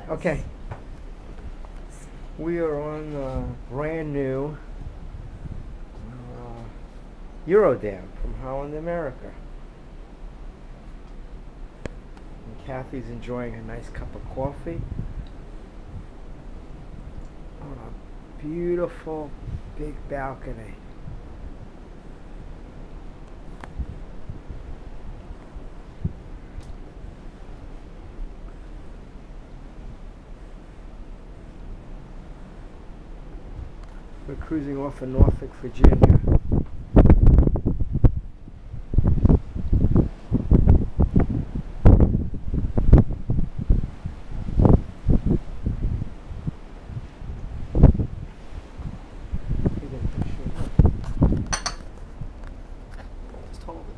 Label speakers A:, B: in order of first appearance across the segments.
A: Okay, we are on the brand new Eurodam from Holland America. And Kathy's enjoying a nice cup of coffee on a beautiful big balcony. We're cruising off of Norfolk, Virginia. Just hold it.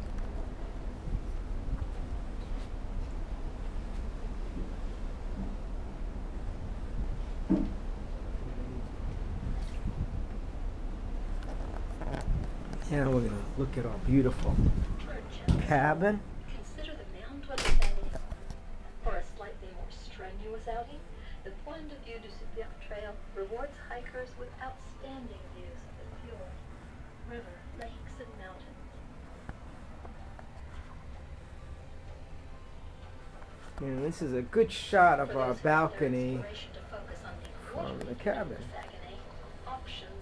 A: Now we're going to look at our beautiful cabin.
B: Consider the Mount Wet'suwet'en. For a slightly more strenuous outing, the Point de Vue du Super Trail rewards hikers with outstanding views of the fjord, river, lakes, and mountains.
A: And this is a good shot of
B: For
A: our
B: those who want their
A: balcony
B: inspiration to focus on the
A: from the
B: watery
A: cabin.
B: Saguenay, options